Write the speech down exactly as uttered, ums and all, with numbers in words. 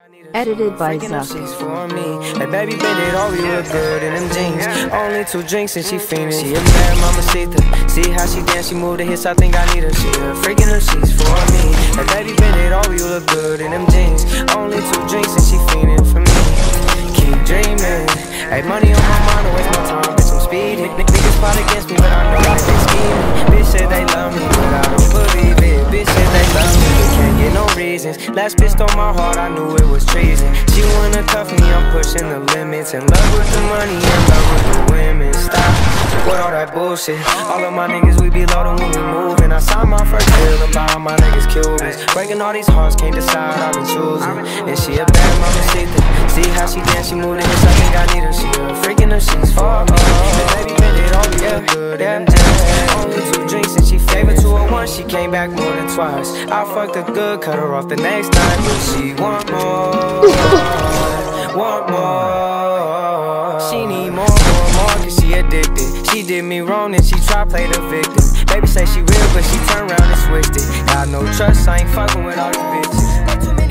Edited by Zuck. She's for me. Hey baby, bend it over, you look good in them jeans. Only two drinks and she fiendin'. She a bad mamacita. See how she dance, she move the hips, I think I need her. She a freakin' her, she's for me. Hey baby, bend it over, you look good in them jeans. Only two drinks and she fiendin' for me. Keep dreamin'. Hey, money on my mind, don't waste my time, bitch, I'm speeding. Niggas plot against me, but I know that they scheming. Bitch said they love me, but I don't believe it. Bitch said they love me, but can't get no reasons. Last bitch stole my heart, I knew it was treason. She wanna cuff me, I'm pushing the limits. In love with the money, in love with the women. Stop with all that bullshit. All of my niggas, we be loaded when we moving. I signed my first deal about all my niggas Cubans. Breaking all these hearts, can't decide, I've been choosing. And she a bad mamacita. See how she dance, she move the hips, I think I need her. She a freakin' her, she's for me. The baby bend it over, yeah, good in them jeans. Only two drinks and she favored two oh one. She came back more than twice. I fucked her good, cut her off the next night, but she want more, want more. She need more, more, more, cause she addicted. She did me wrong and she try play the victim. Baby say she real, but she turn around and switched it. Got no trust, I ain't fucking with all these bitches.